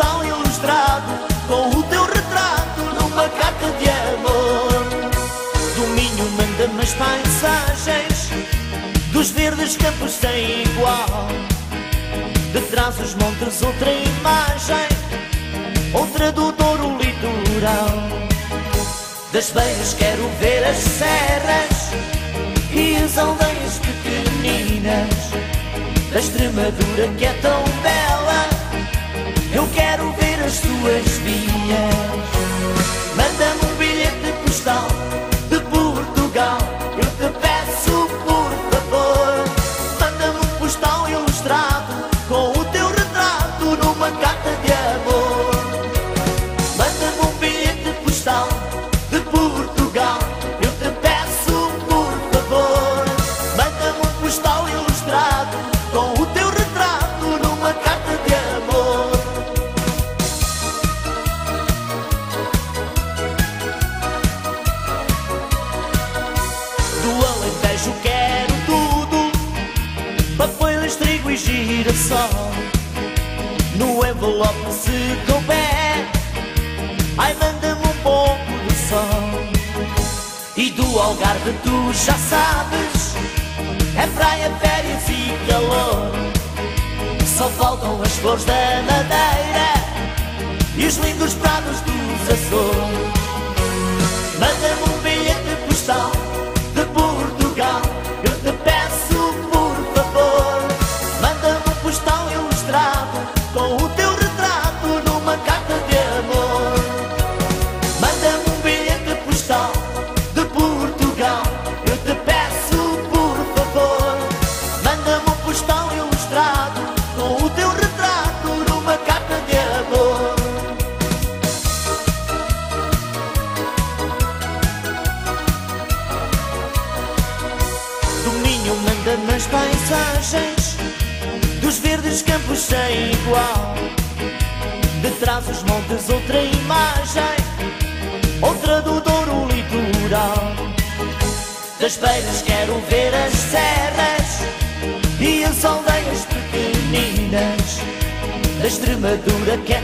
postal ilustrado com o teu retrato numa carta de amor. Do Minho manda-me as paisagens dos verdes campos sem igual. De trás os montes outra imagem, outra do Douro litoral. Das beiras quero ver as serras e as aldeias pequeninas. Da Extremadura que é tão bela, eu quero ver as suas vinhas. Manda-me um bilhete postal de Portugal, eu te peço por favor. Manda-me um postal ilustrado com o teu retrato numa carta de amor. Manda-me um bilhete postal de Portugal, eu te peço por favor. Manda-me um postal ilustrado com o teu retrato numa carta de amor. Do Alentejo quero tudo, papoilas, trigo e girassol. No envelope se couber, ai manda-me um pouco de sol. E do Algarve tu já sabes, é praia, férias e calor. Só faltam as flores da Madeira e os lindos prados dos Açores. Manda-me um bilhete postal de Portugal, eu te peço por favor. Manda-me um postal ilustrado com o teu retrato numa carta de amor. Manda-me um bilhete postal de Portugal, eu te peço por favor. Manda-me um postal ilustrado com o teu retrato numa carta de amor. Do Minho manda-me as paisagens dos verdes campos sem igual. De trás os montes outra imagem, outra do Douro litoral. Das beiras quero ver as serras e as aldeias pequeninas. Da Extremadura que é